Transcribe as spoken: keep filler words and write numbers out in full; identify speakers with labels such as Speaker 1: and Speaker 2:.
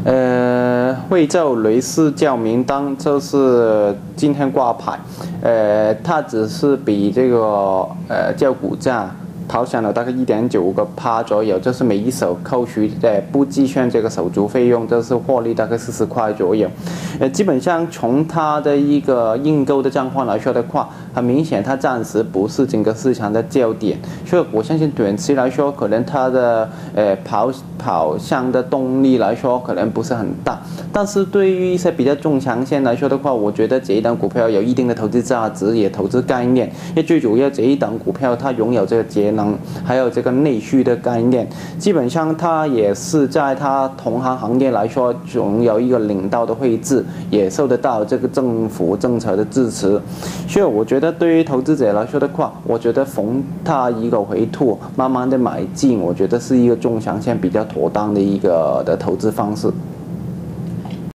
Speaker 1: 呃，惠州雷士教名单这是今天挂牌，呃，它只是比这个呃叫股价调降了大概一点九个趴左右，就是每一手扣除的不计算这个手续费用，这是获利大概四十块左右。呃，基本上从它的一个认购的状况来说的话，很明显它暂时不是整个市场的焦点，所以我相信短期来说，可能它的呃跑跑向的动力来说可能不是很大。但是对于一些比较中长线来说的话，我觉得这一档股票有一定的投资价值，也投资概念。因为最主要这一档股票它拥有这个节能，还有这个内需的概念，基本上它也是在它同行行业来说拥有一个领导的位置，也受得到这个政府政策的支持。所以我觉得对于投资者来说的话，我觉得逢它一个回吐，慢慢的买进，我觉得是一个中长线比较妥当的一个的投资方式。